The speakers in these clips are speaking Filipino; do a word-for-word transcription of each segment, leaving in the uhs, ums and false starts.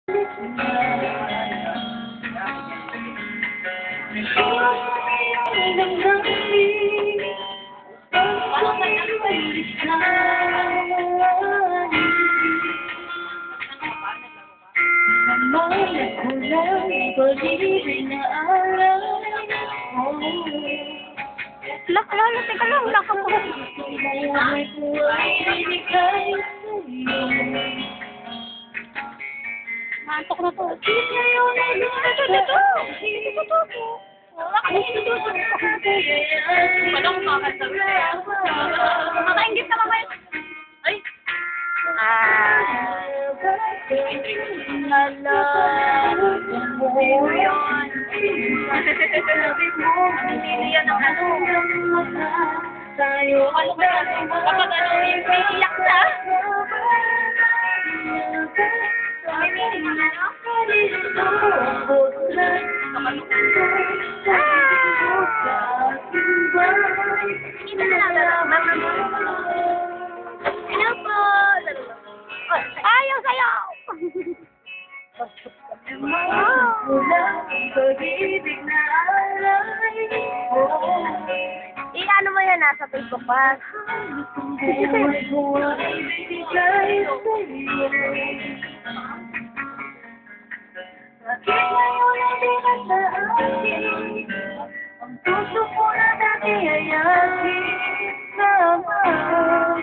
Lak, lalo, teka lang, lak ako. Mantok na to. Dito, dito. Dito, dito. Wala ka dito, dito. Walang makakasal. Makaingit na mamaya. Ay. Ah. Lala. Sino yun? Sino yan ang ano? Tayo. Ano ba yan? Kapag ano, iiyak siya. May meaning na, no? Ito na lang, lalo. Hello po. Ayaw sa'yo! I-ano mo yan, nasa Facebook pa. Ang puso ko na dati ay aking naman.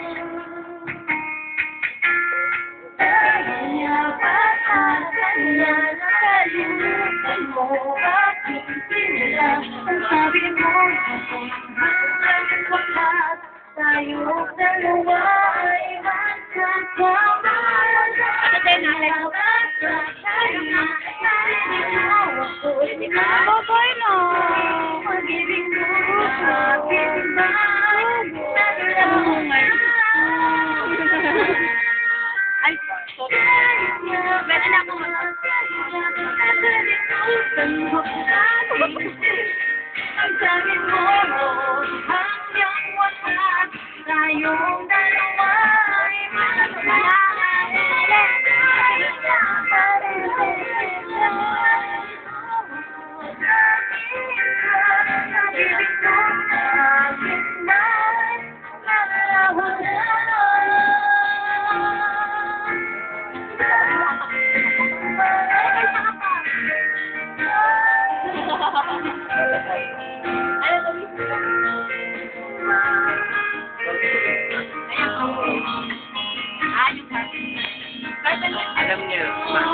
Kaya ba't ang kanya nakalimutan mo? Bakit sila ang sabi mo? Ang wakas tayong dalawa ay magkasama. Babay na. Pag-ibig mo sa akin ba? Ay, sorry. Pwede na ako mag- Ang sabi mo, hanggang wakas tayong dalawa ay magkasama. Alam niyo,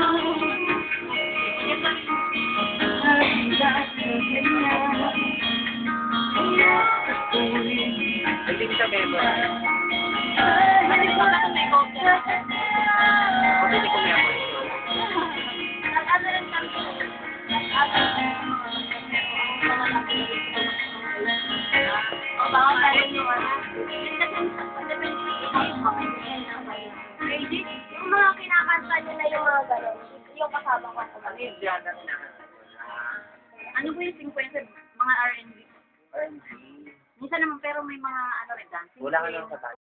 hindi ko sabihin mo. Hindi ko lang may gote. Hindi ko memory. Nag-ano rin kami. O baka tayo nyo ano. Yung mga kinakanta nyo na yung mga gano'n, yung kasama ko sa Ano yung genre na? ano po yung fifty, mga R and B? R and B. Minsan naman pero may mga ano rin dancing. Wala ka lang sa